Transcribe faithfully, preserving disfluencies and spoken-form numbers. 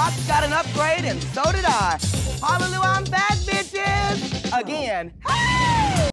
Fox got an upgrade, and so did I. Hallelujah, I'm back, bitches! Again. Hey!